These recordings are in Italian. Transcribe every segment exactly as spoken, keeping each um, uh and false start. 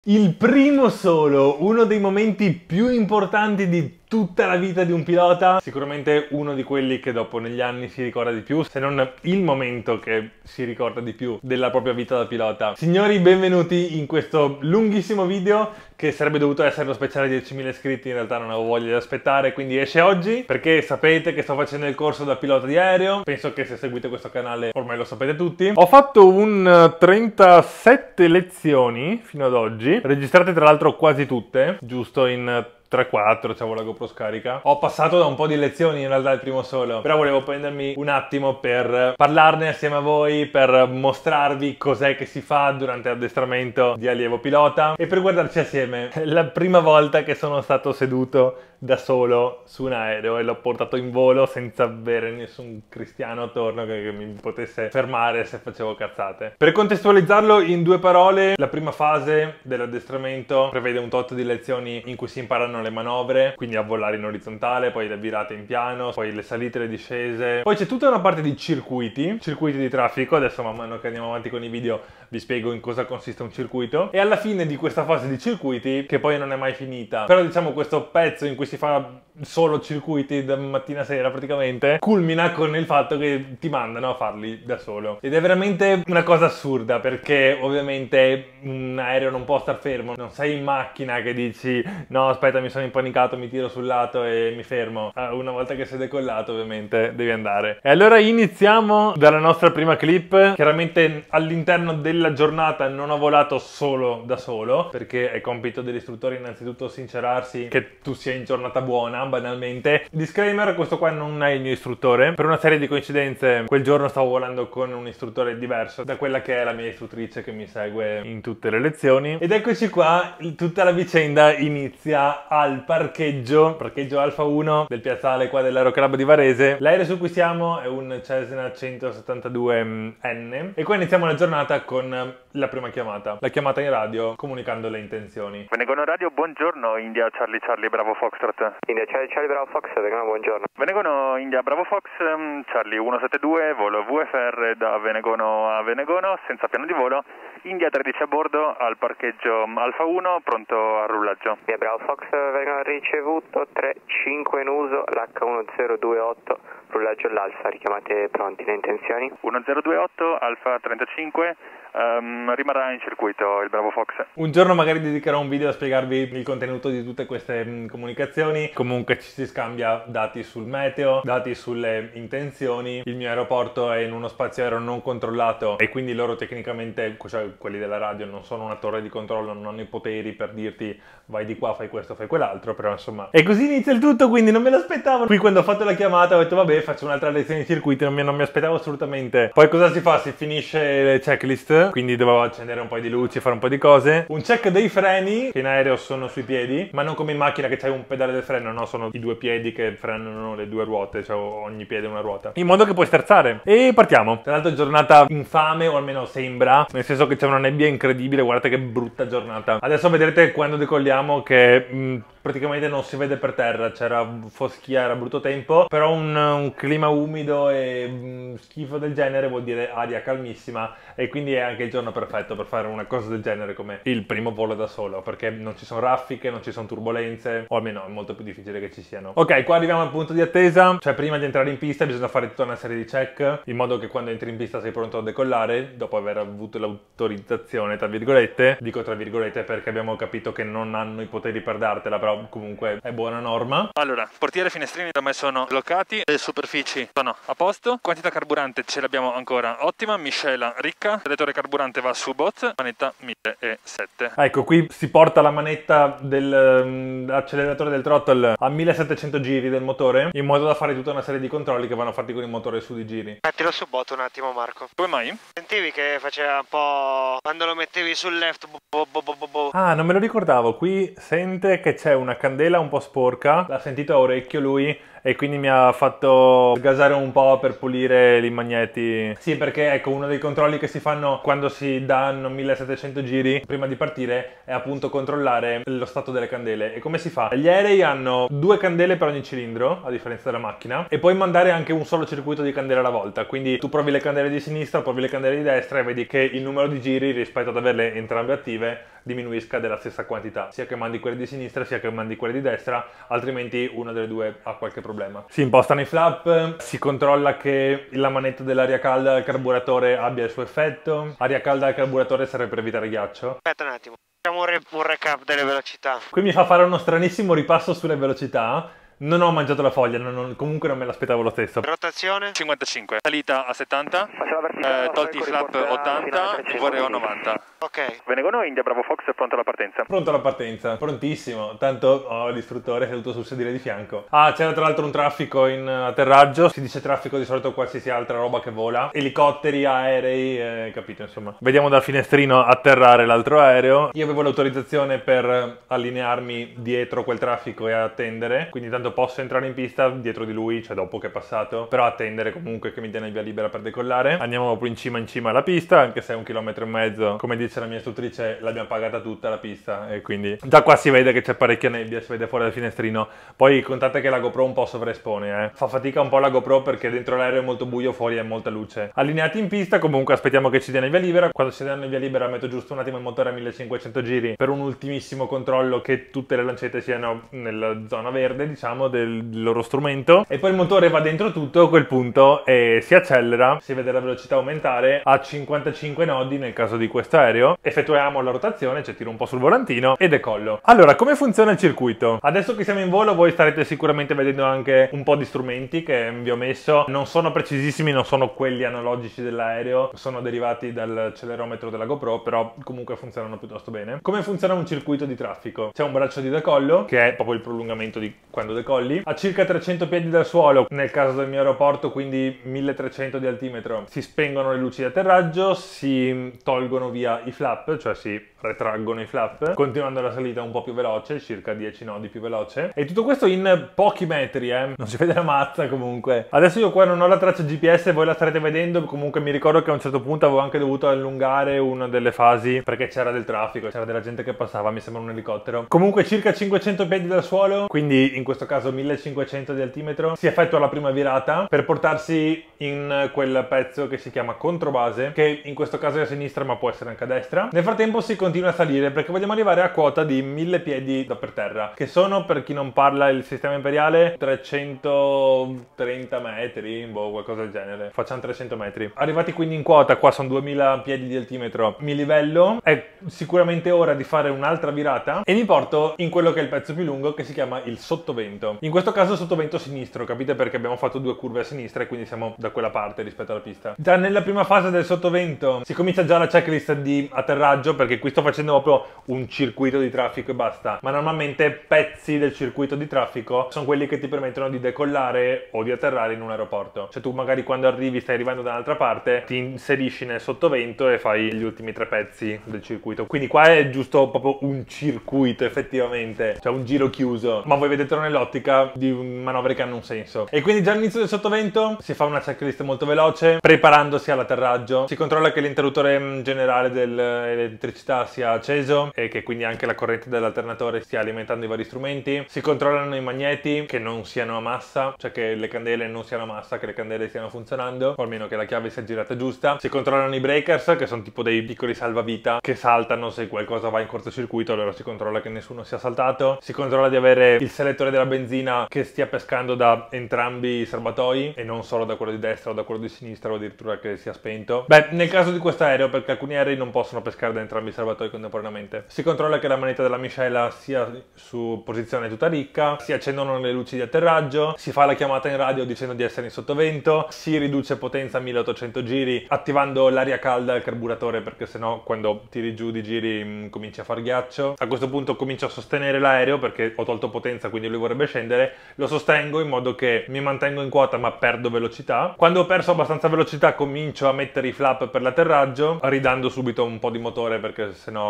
Il primo solo, uno dei momenti più importanti di tutta la vita di un pilota, sicuramente uno di quelli che dopo negli anni si ricorda di più, se non il momento che si ricorda di più della propria vita da pilota. Signori, benvenuti in questo lunghissimo video che sarebbe dovuto essere lo speciale diecimila iscritti, in realtà non avevo voglia di aspettare, quindi esce oggi, perché sapete che sto facendo il corso da pilota di aereo, penso che se seguite questo canale ormai lo sapete tutti. Ho fatto un trentasette lezioni fino ad oggi, registrate tra l'altro quasi tutte, giusto in tre quattro, c'avevo la GoPro scarica. Ho passato da un po' di lezioni in realtà il primo solo, però volevo prendermi un attimo per parlarne assieme a voi, per mostrarvi cos'è che si fa durante l'addestramento di allievo pilota e per guardarci assieme. È la prima volta che sono stato seduto da solo su un aereo e l'ho portato in volo senza avere nessun cristiano attorno che, che mi potesse fermare se facevo cazzate. Per contestualizzarlo in due parole, la prima fase dell'addestramento prevede un tot di lezioni in cui si imparano le manovre, quindi a volare in orizzontale, poi le virate in piano, poi le salite e le discese. Poi c'è tutta una parte di circuiti, circuiti di traffico. Adesso man mano che andiamo avanti con i video vi spiego in cosa consiste un circuito. E alla fine di questa fase di circuiti, che poi non è mai finita, però diciamo questo pezzo in cui si fa solo circuiti da mattina a sera praticamente, culmina con il fatto che ti mandano a farli da solo. Ed è veramente una cosa assurda, perché ovviamente un aereo non può star fermo, non sei in macchina che dici no aspetta mi sono impanicato, mi tiro sul lato e mi fermo. Una volta che sei decollato ovviamente devi andare. E allora iniziamo dalla nostra prima clip. Chiaramente all'interno della giornata non ho volato solo da solo, perché è compito dell'istruttore innanzitutto sincerarsi che tu sia in giornata buona, banalmente. Disclaimer, questo qua non è il mio istruttore. Per una serie di coincidenze quel giorno stavo volando con un istruttore diverso da quella che è la mia istruttrice che mi segue in tutte le lezioni. Ed eccoci qua, tutta la vicenda inizia al parcheggio, parcheggio Alfa uno del piazzale qua dell'Aeroclub di Varese. L'aereo su cui siamo è un Cessna centosettantadue N e qua iniziamo la giornata con la prima chiamata, la chiamata in radio comunicando le intenzioni. Venegono Radio, buongiorno, India Charlie Charlie Bravo Foxtrot. India Charlie Charlie Bravo Fox, Venegono, buongiorno. Venegono India Bravo Fox, Charlie centosettantadue, volo V F R da Venegono a Venegono, senza piano di volo. India tredici a bordo, al parcheggio Alfa uno, pronto al rullaggio. India Bravo Fox, Venegono ricevuto, tre cinque in uso, l'H uno zero due otto, rullaggio all'alfa, richiamate pronti, le intenzioni? uno zero due otto, Alfa trentacinque, um, rimarrà in circuito il Bravo Fox. Un giorno magari dedicherò un video a spiegarvi il contenuto di tutte queste mh, comunicazioni. Comunque ci si scambia dati sul meteo, dati sulle intenzioni. Il mio aeroporto è in uno spazio aereo non controllato e quindi loro tecnicamente, cioè quelli della radio, non sono una torre di controllo, non hanno i poteri per dirti vai di qua, fai questo, fai quell'altro, però insomma. E così inizia il tutto, quindi non me l'aspettavo. Qui quando ho fatto la chiamata ho detto vabbè, faccio un'altra lezione di circuiti, non mi, non mi aspettavo assolutamente. Poi cosa si fa? Si finisce le checklist, quindi dovevo accendere un po' di luci, fare un po' di cose. Un check dei freni, che in aereo sono sui piedi, ma non come in macchina che c'hai un pedale del freno, no, sono i due piedi che frenano le due ruote, cioè ogni piede una ruota, in modo che puoi sterzare. E partiamo. Tra l'altro giornata infame, o almeno sembra, nel senso che c'è una nebbia incredibile, guardate che brutta giornata. Adesso vedrete quando decolliamo che mh, praticamente non si vede per terra, c'era foschia, era brutto tempo, però un, un clima umido e mh, schifo del genere vuol dire aria calmissima e quindi è anche il giorno perfetto per fare una cosa del genere come il primo volo da solo, perché non ci sono raffiche, non ci sono turbolenze, o almeno è molto più difficile che ci siano. Ok, qua arriviamo al punto di attesa, cioè prima di entrare in pista bisogna fare tutta una serie di check, in modo che quando entri in pista sei pronto a decollare, dopo aver avuto l'autorizzazione, tra virgolette. Dico tra virgolette perché abbiamo capito che non hanno i poteri per dartela, però comunque è buona norma. Allora, portiere e finestrini da me sono bloccati, le superfici sono a posto, quantità carburante ce l'abbiamo ancora ottima, miscela ricca, selettore carburante va su bot, manetta millesettemila. Ecco, qui si porta la manetta dell'acceleratore del throttle a millesettecento giri del motore, in modo da fare tutta una serie di controlli che vanno fatti con il motore su di giri. Mettilo su bot un attimo, Marco. Come mai? Sentivi che faceva un po' quando lo mettevi sul left, bo bo bo bo bo. Ah, non me lo ricordavo, qui sente che c'è una candela un po' sporca, l'ha sentito a orecchio lui e quindi mi ha fatto gasare un po' per pulire i magneti. Sì, perché ecco, uno dei controlli che si fanno quando si danno millesettecento giri prima di partire è appunto controllare lo stato delle candele. E come si fa? Gli aerei hanno due candele per ogni cilindro, a differenza della macchina, e puoi mandare anche un solo circuito di candele alla volta. Quindi tu provi le candele di sinistra, provi le candele di destra e vedi che il numero di giri rispetto ad averle entrambe attive diminuisca della stessa quantità, sia che mandi quelle di sinistra sia che mandi quelle di destra, altrimenti una delle due ha qualche problema. Si impostano i flap, si controlla che la manetta dell'aria calda al carburatore abbia il suo effetto. Aria calda al carburatore serve per evitare ghiaccio. Aspetta un attimo, facciamo un, re un recap delle velocità. Qui mi fa fare uno stranissimo ripasso sulle velocità. Non ho mangiato la foglia, non, non, comunque non me l'aspettavo lo stesso. Rotazione? cinquantacinque. Salita a settanta, eh, tolti i flap ottanta, vorrei novanta. Ok. Venegono, India, Bravo Fox, pronto alla partenza. Pronto alla partenza, prontissimo. Tanto ho l'istruttore seduto sul sedile di fianco. Ah, c'era tra l'altro un traffico in atterraggio. Si dice traffico di solito qualsiasi altra roba che vola. Elicotteri, aerei, eh, capito insomma. Vediamo dal finestrino atterrare l'altro aereo. Io avevo l'autorizzazione per allinearmi dietro quel traffico e attendere. Quindi tanto posso entrare in pista dietro di lui, cioè dopo che è passato. Però attendere comunque che mi dia il via libera per decollare. Andiamo proprio in cima in cima alla pista, anche se è un chilometro e mezzo. Come dice la mia istruttrice, l'abbiamo pagata tutta la pista e quindi già qua si vede che c'è parecchia nebbia, si vede fuori dal finestrino. Poi contate che la GoPro un po' sovraespone, eh. Fa fatica un po' la GoPro perché dentro l'aereo è molto buio, fuori è molta luce. Allineati in pista, comunque aspettiamo che ci diano il via libera. Quando ci danno il via libera metto giusto un attimo il motore a millecinquecento giri per un ultimissimo controllo che tutte le lancette siano nella zona verde, diciamo, del loro strumento. E poi il motore va dentro tutto a quel punto e si accelera, si vede la velocità aumentare a cinquantacinque nodi nel caso di questo aereo. Effettuiamo la rotazione, cioè tiro un po' sul volantino e decollo. Allora, come funziona il circuito? Adesso che siamo in volo voi starete sicuramente vedendo anche un po' di strumenti che vi ho messo. Non sono precisissimi, non sono quelli analogici dell'aereo, sono derivati dall'accelerometro della GoPro, però comunque funzionano piuttosto bene. Come funziona un circuito di traffico? C'è un braccio di decollo, che è proprio il prolungamento di quando decolli, a circa trecento piedi dal suolo, nel caso del mio aeroporto, quindi milletrecento di altimetro. Si spengono le luci di atterraggio, si tolgono via i flap, cioè si retraggono i flap, continuando la salita un po' più veloce, circa dieci nodi più veloce. E tutto questo in pochi metri, eh. Non si vede la mazza comunque. Adesso io qua non ho la traccia G P S, voi la starete vedendo, comunque mi ricordo che a un certo punto avevo anche dovuto allungare una delle fasi perché c'era del traffico, c'era della gente che passava, mi sembra un elicottero. Comunque circa cinquecento piedi dal suolo, quindi in questo caso millecinquecento di altimetro, si effettua la prima virata per portarsi in quel pezzo che si chiama controbase, che in questo caso è a sinistra ma può essere anche a destra. Nel frattempo si continua a salire perché vogliamo arrivare a quota di mille piedi da per terra, che sono, per chi non parla il sistema imperiale, trecentotrenta metri, boh, qualcosa del genere. Facciamo trecento metri. Arrivati quindi in quota, qua sono duemila piedi di altimetro, mi livello, è sicuramente ora di fare un'altra virata e mi porto in quello che è il pezzo più lungo, che si chiama il sottovento. In questo caso sottovento sinistro, capite, perché abbiamo fatto due curve a sinistra e quindi siamo da quella parte rispetto alla pista. Già nella prima fase del sottovento si comincia già la checklist di atterraggio, perché qui sto facendo proprio un circuito di traffico e basta, ma normalmente pezzi del circuito di traffico sono quelli che ti permettono di decollare o di atterrare in un aeroporto. Cioè tu magari quando arrivi, stai arrivando da un'altra parte, ti inserisci nel sottovento e fai gli ultimi tre pezzi del circuito. Quindi qua è giusto proprio un circuito effettivamente, cioè un giro chiuso, ma voi vedetelo nell'ottica di manovre che hanno un senso. E quindi già all'inizio del sottovento si fa una checklist molto veloce, preparandosi all'atterraggio. Si controlla che l'interruttore generale dell'elettricità sia acceso e che quindi anche la corrente dell'alternatore stia alimentando i vari strumenti. Si controllano i magneti, che non siano a massa, cioè che le candele non siano a massa, che le candele stiano funzionando, o almeno che la chiave sia girata giusta. Si controllano i breakers, che sono tipo dei piccoli salvavita che saltano se qualcosa va in cortocircuito, allora si controlla che nessuno sia saltato. Si controlla di avere il selettore della benzina che stia pescando da entrambi i serbatoi e non solo da quello di destra o da quello di sinistra, o addirittura che sia spento. Beh, nel caso di questo aereo, perché alcuni aerei non possono pescare da entrambi i serbatoi contemporaneamente. Si controlla che la manetta della miscela sia su posizione tutta ricca, si accendono le luci di atterraggio, si fa la chiamata in radio dicendo di essere in sottovento, si riduce potenza a milleottocento giri attivando l'aria calda al carburatore, perché sennò quando tiri giù di giri mh, cominci a far ghiaccio. A questo punto comincio a sostenere l'aereo perché ho tolto potenza, quindi lui vorrebbe scendere. Lo sostengo in modo che mi mantengo in quota ma perdo velocità. Quando ho perso abbastanza velocità comincio a mettere i flap per l'atterraggio, ridando subito un po' di motore perché sennò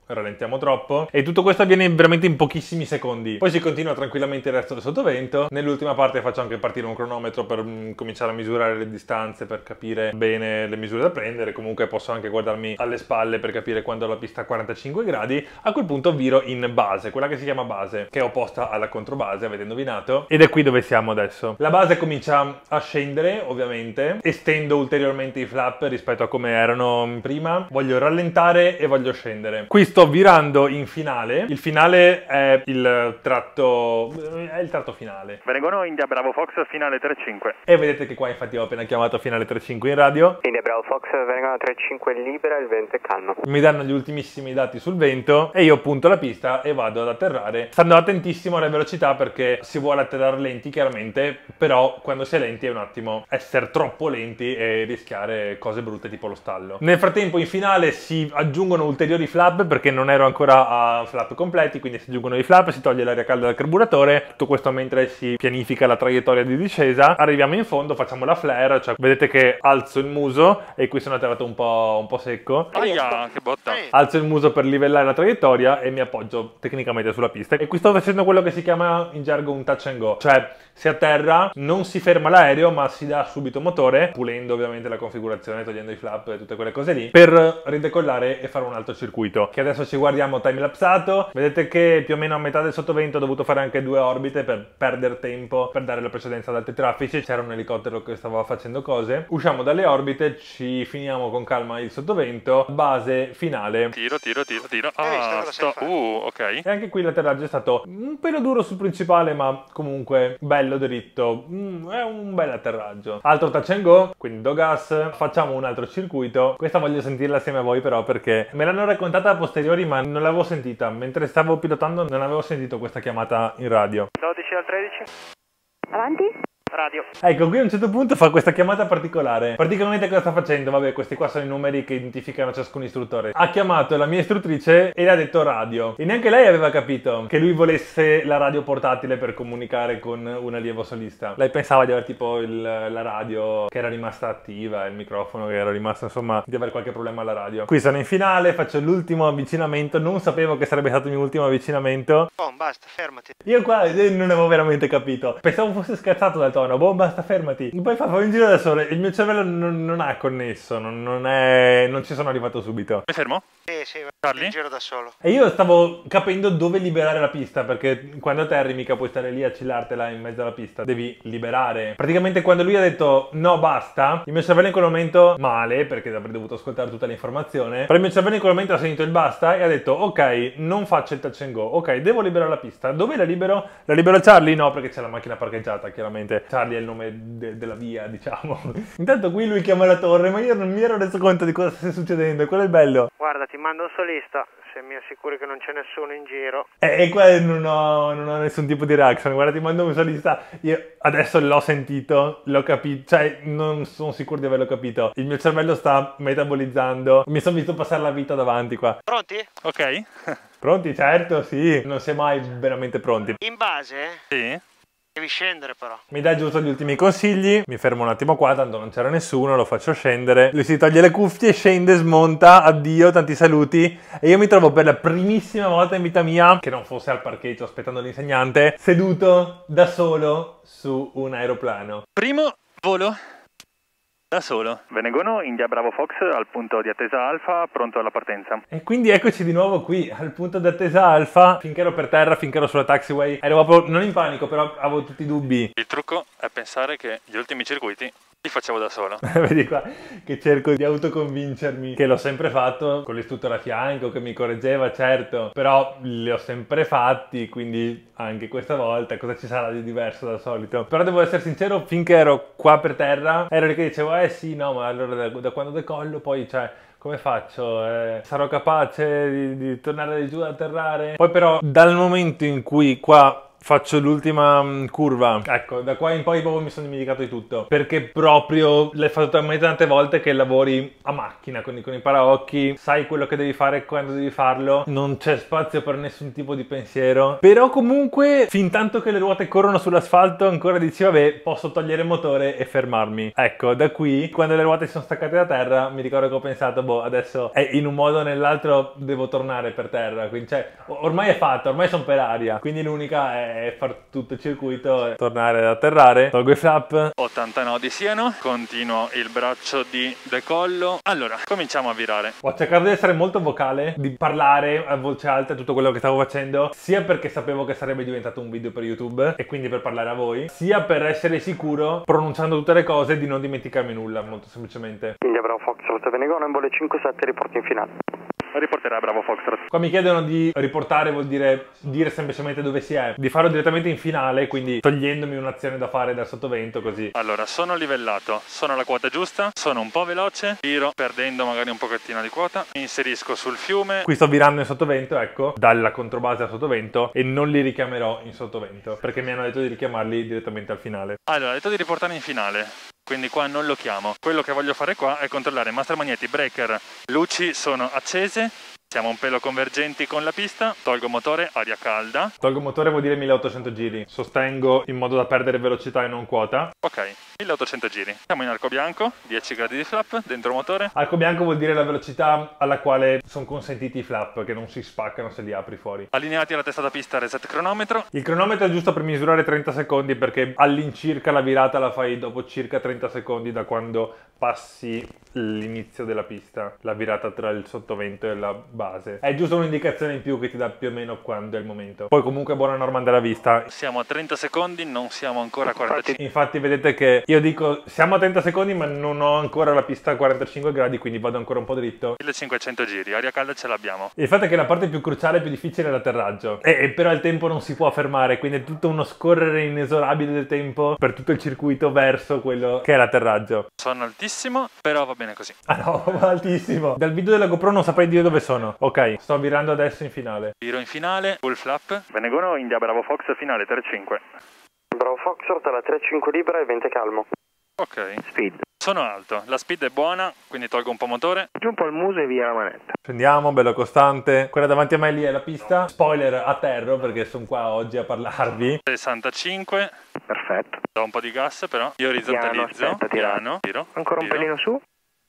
rallentiamo troppo. E tutto questo avviene veramente in pochissimi secondi. Poi si continua tranquillamente il resto del sottovento. Nell'ultima parte faccio anche partire un cronometro per mh, cominciare a misurare le distanze, per capire bene le misure da prendere. Comunque posso anche guardarmi alle spalle per capire quando la pista a quarantacinque gradi. A quel punto viro in base, quella che si chiama base, che è opposta alla controbase, avete indovinato. Ed è qui dove siamo adesso. La base comincia a scendere, ovviamente. Estendo ulteriormente i flap rispetto a come erano prima. Voglio rallentare e voglio scendere. Qui sto virando in finale. Il finale è il tratto è il tratto finale. Venegono, India Bravo Fox, finale tre cinque. E vedete che qua infatti ho appena chiamato finale tre cinque in radio. India Bravo Fox, Venegono tre cinque libera, il vento è calmo. Mi danno gli ultimissimi dati sul vento e io punto la pista e vado ad atterrare, stando attentissimo alle velocità, perché si vuole atterrare lenti chiaramente, però quando si è lenti è un attimo essere troppo lenti e rischiare cose brutte tipo lo stallo. Nel frattempo in finale si aggiungono ulteriori flap, perché non ero ancora a flap completi, quindi si aggiungono i flap, si toglie l'aria calda dal carburatore, tutto questo mentre si pianifica la traiettoria di discesa. Arriviamo in fondo, facciamo la flare, cioè vedete che alzo il muso e qui sono atterrato un po', un po' secco. Aia, che botta. Alzo il muso per livellare la traiettoria e mi appoggio tecnicamente sulla pista. E qui sto facendo quello che si chiama in gergo un touch and go, cioè si atterra, non si ferma l'aereo ma si dà subito motore, pulendo ovviamente la configurazione, togliendo i flap e tutte quelle cose lì, per ridecollare e fare un altro circuito, che adesso ci guardiamo timelapsato. Vedete che più o meno a metà del sottovento ho dovuto fare anche due orbite per perdere tempo, per dare la precedenza ad altri traffici. C'era un elicottero che stava facendo cose. Usciamo dalle orbite, ci finiamo con calma il sottovento, base finale. Tiro, tiro, tiro, tiro. Hai visto Ah, cosa sto... sai fare? Uh, ok. E anche qui l'atterraggio è stato un pelo duro sul principale, ma comunque bello dritto. Mm, è un bel atterraggio. Altro touch and go, quindi do gas, facciamo un altro circuito. Questa voglio sentirla assieme a voi però, perché me l'hanno raccontata a posteriori ma non l'avevo sentita. Mentre stavo pilotando non avevo sentito questa chiamata in radio. dodici al tredici. Avanti? Radio. Ecco, qui a un certo punto fa questa chiamata particolare. Praticamente cosa sta facendo? Vabbè, questi qua sono i numeri che identificano ciascun istruttore. Ha chiamato la mia istruttrice e le ha detto radio. E neanche lei aveva capito che lui volesse la radio portatile per comunicare con un allievo solista. Lei pensava di avere tipo il, la radio che era rimasta attiva, il microfono che era rimasto, insomma, di avere qualche problema alla radio. Qui sono in finale, faccio l'ultimo avvicinamento. Non sapevo che sarebbe stato il mio ultimo avvicinamento. Oh, basta, fermati. Io qua eh, non avevo veramente capito. Pensavo fosse scherzato dal tono. Boh, basta, fermati. Poi fa, fa un giro da solo. Il mio cervello non, non ha connesso. Non, non è. Non ci sono arrivato subito. Mi fermo? Sì, sì, Charlie? il giro da solo. E io stavo capendo dove liberare la pista. Perché quando atterri mica puoi stare lì a chillartela in mezzo alla pista. Devi liberare. Praticamente quando lui ha detto no, basta, il mio cervello in quel momento, male, perché avrei dovuto ascoltare tutta l'informazione, però il mio cervello in quel momento ha sentito il basta e ha detto ok, non faccio il touch and go. Ok, devo liberare la pista. Dove la libero? La libero a Charlie? No, perché c'è la macchina parcheggiata, chiaramente. Charlie è il nome de della via, diciamo. Intanto qui lui chiama la torre, ma io non mi ero reso conto di cosa stesse succedendo. Quello è il bello. Guarda, ti mando un solista, se mi assicuri che non c'è nessuno in giro. E, e qua non ho, non ho nessun tipo di reaction. Guarda, ti mando un solista. Io adesso l'ho sentito, l'ho capito. Cioè, non sono sicuro di averlo capito. Il mio cervello sta metabolizzando. Mi sono visto passare la vita davanti qua. Pronti? Ok. Pronti? Certo, sì. Non si è mai veramente pronti. In base? Sì. Devi scendere però. Mi dà giusto gli ultimi consigli, mi fermo un attimo qua, tanto non c'era nessuno, lo faccio scendere. Lui si toglie le cuffie, scende, smonta, addio, tanti saluti. E io mi trovo per la primissima volta in vita mia, che non fosse al parcheggio aspettando l'insegnante, seduto da solo su un aeroplano. Primo volo da solo. Venegono, India Bravo Fox, al punto di attesa Alfa, pronto alla partenza. E quindi eccoci di nuovo qui, al punto d'attesa Alfa. Finché ero per terra, finché ero sulla taxiway, ero proprio, non in panico, però avevo tutti i dubbi. Il trucco è pensare che gli ultimi circuiti li facevo da solo. Vedi qua che cerco di autoconvincermi che l'ho sempre fatto con l'istruttore a fianco che mi correggeva, certo, però li ho sempre fatti, quindi anche questa volta cosa ci sarà di diverso dal solito. Però devo essere sincero, finché ero qua per terra ero lì che dicevo eh sì no, ma allora da, da quando decollo poi cioè come faccio? Eh, sarò capace di, di tornare di giù ad atterrare? Poi però dal momento in cui qua faccio l'ultima um, curva. Ecco, da qua in poi proprio mi sono dimenticato di tutto. Perché proprio l'hai fatto talmente tante volte che lavori a macchina con i, con i paraocchi, sai quello che devi fare e quando devi farlo, non c'è spazio per nessun tipo di pensiero. Però comunque, fin tanto che le ruote corrono sull'asfalto, ancora dici vabbè, posso togliere il motore e fermarmi. Ecco, da qui, quando le ruote si sono staccate da terra, mi ricordo che ho pensato, boh, adesso è in un modo o nell'altro devo tornare per terra. Quindi, cioè, ormai è fatto, ormai sono per aria. Quindi l'unica è far tutto il circuito e tornare ad atterrare. Tolgo i flap. ottanta nodi siano, continuo il braccio di decollo. Allora, cominciamo a virare. Ho cercato di essere molto vocale, di parlare a voce alta tutto quello che stavo facendo, sia perché sapevo che sarebbe diventato un video per YouTube e quindi per parlare a voi, sia per essere sicuro, pronunciando tutte le cose, di non dimenticarmi nulla, molto semplicemente. India Bravo Foxtrot Venegono, in volo cinque sette, riporti in finale. Riporterà Bravo Foxtrot. Qua mi chiedono di riportare, vuol dire dire semplicemente dove si è, di farlo direttamente in finale, quindi togliendomi un'azione da fare dal sottovento, così. Allora, sono livellato, sono alla quota giusta, sono un po' veloce, viro perdendo magari un pochettino di quota, mi inserisco sul fiume. Qui sto virando in sottovento, ecco, dalla controbase al sottovento, e non li richiamerò in sottovento, perché mi hanno detto di richiamarli direttamente al finale. Allora, ho detto di riportarli in finale, quindi qua non lo chiamo. Quello che voglio fare qua è controllare master magneti, breaker, luci sono accese. Siamo un pelo convergenti con la pista, tolgo motore, aria calda. Tolgo motore vuol dire milleottocento giri, sostengo in modo da perdere velocità e non quota. Ok, milleottocento giri. Siamo in arco bianco, dieci gradi di flap, dentro motore. Arco bianco vuol dire la velocità alla quale sono consentiti i flap, che non si spaccano se li apri fuori. Allineati alla testa da pista, reset cronometro. Il cronometro è giusto per misurare trenta secondi, perché all'incirca la virata la fai dopo circa trenta secondi da quando passi l'inizio della pista, la virata tra il sottovento e la base. È giusto un'indicazione in più che ti dà più o meno quando è il momento. Poi comunque buona norma andare a vista. Siamo a trenta secondi, non siamo ancora a quarantacinque. Infatti vedete che io dico siamo a trenta secondi ma non ho ancora la pista a quarantacinque gradi, quindi vado ancora un po' dritto. millecinquecento giri, aria calda ce l'abbiamo. Il fatto è che la parte più cruciale e più difficile è l'atterraggio. E, e però il tempo non si può fermare, quindi è tutto uno scorrere inesorabile del tempo per tutto il circuito verso quello che è l'atterraggio. Sono altissimo, però va bene così. Ah no, altissimo. Dal video della GoPro non saprei dire dove sono. Ok, sto virando adesso in finale. Viro in finale, full flap. Venegono, India Bravo Fox, finale tre cinque. Bravo Foxtrot alla tre cinque libera e vente calmo. Ok. Speed. Sono alto, la speed è buona, quindi tolgo un po' motore. Giù un po' il muso e via la manetta. Scendiamo, bello costante. Quella davanti a me lì è la pista. Spoiler a terra perché sono qua oggi a parlarvi. sessantacinque. Perfetto. Do un po' di gas però. Io orizzontalizzo. Piano, aspetta, tira. Piano. Tiro. Ancora un tiro. pelino su.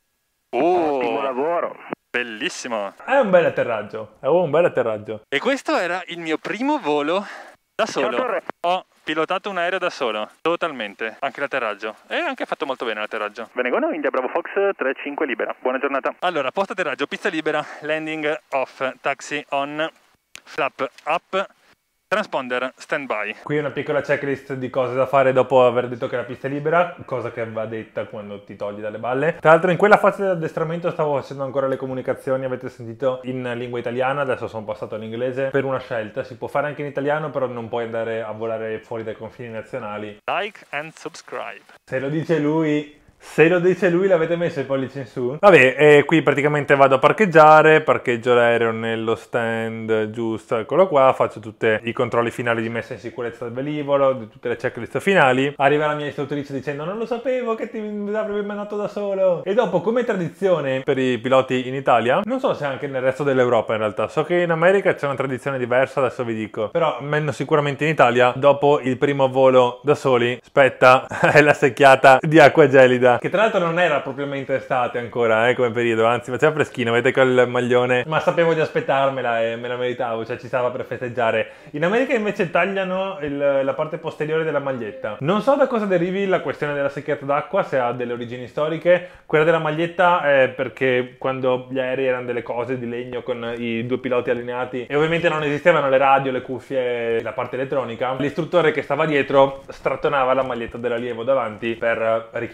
Oh, Ottimo lavoro. Bellissimo. È un bel atterraggio. È un bel atterraggio. E questo era il mio primo volo da solo. Ciao, Torre. Ho pilotato un aereo da solo, totalmente, anche l'atterraggio. E anche fatto molto bene l'atterraggio. Venegono, India Bravo Fox, tre cinque libera. Buona giornata. Allora, post atterraggio, pista libera, landing off, taxi on, flap up, transponder stand by. Qui una piccola checklist di cose da fare dopo aver detto che la pista è libera, cosa che va detta quando ti togli dalle balle. Tra l'altro in quella fase dell'addestramento stavo facendo ancora le comunicazioni, avete sentito, in lingua italiana, adesso sono passato all'inglese per una scelta. Si può fare anche in italiano, però non puoi andare a volare fuori dai confini nazionali. Like and subscribe. Se lo dice lui... Se lo dice lui, l'avete messo il pollice in su? Vabbè, e qui praticamente vado a parcheggiare, parcheggio l'aereo nello stand giusto, eccolo qua, faccio tutti i controlli finali di messa in sicurezza del velivolo, di tutte le checklist finali. Arriva la mia istruttrice dicendo non lo sapevo che ti avrebbe mandato da solo. E dopo, come tradizione per i piloti in Italia, non so se anche nel resto dell'Europa in realtà, so che in America c'è una tradizione diversa, adesso vi dico, però almeno sicuramente in Italia, dopo il primo volo da soli, spetta la secchiata di acqua gelida. Che tra l'altro non era propriamente estate ancora, eh, come periodo, anzi faceva freschino, vedete quel maglione, ma sapevo di aspettarmela e me la meritavo, cioè ci stava per festeggiare. In America invece tagliano il, la parte posteriore della maglietta. Non so da cosa derivi la questione della secchiata d'acqua, se ha delle origini storiche. Quella della maglietta è perché quando gli aerei erano delle cose di legno con i due piloti allineati e ovviamente non esistevano le radio, le cuffie e la parte elettronica, l'istruttore che stava dietro strattonava la maglietta dell'allievo davanti per richiamare la sua attenzione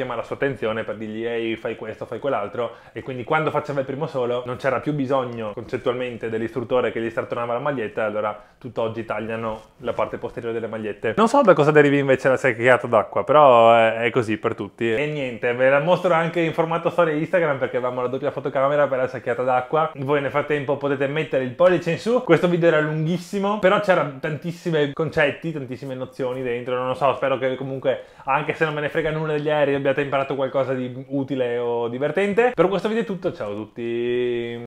attenzione per dirgli ehi fai questo, fai quell'altro, e quindi quando faceva il primo solo non c'era più bisogno concettualmente dell'istruttore che gli strattonava la maglietta, allora tutt'oggi tagliano la parte posteriore delle magliette. Non so da cosa derivi invece la secchiata d'acqua, però è, è così per tutti. E niente, ve la mostro anche in formato storia Instagram perché avevamo la doppia fotocamera per la secchiata d'acqua. Voi nel frattempo potete mettere il pollice in su. Questo video era lunghissimo, però c'era tantissimi concetti, tantissime nozioni dentro, non lo so, spero che comunque, anche se non me ne frega nulla degli aerei, abbiate imparato qualcosa di utile o divertente. Per questo video è tutto, ciao a tutti!